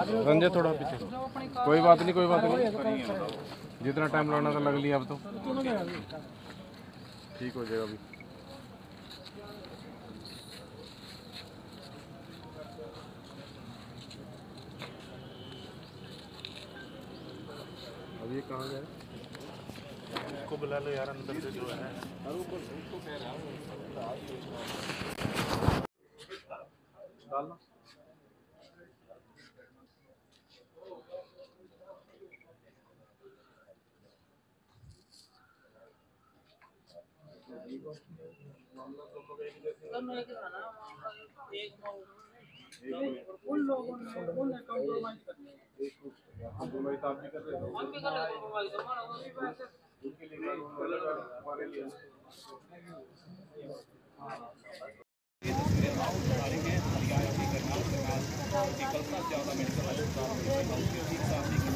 रंजे थोड़ा पीछे, कोई बात नहीं कोई बात नहीं, जितना टाइम लगाना था लग लिया, अब तो ठीक हो जाएगा अभी। अब ये कहाँ गया? उसको बुला लो यार, अंदर से जो है उसको कह रहा हूँ डालना। उन लोगों ने कॉम्प्रोमाइज कर लिया, कॉम्प्रोमाइज आप भी कर रहे हो, हम भी कर रहे हैं कॉम्प्रोमाइज, हमारा वो भी बात है उनके लिए हमारे लिए मेडिकल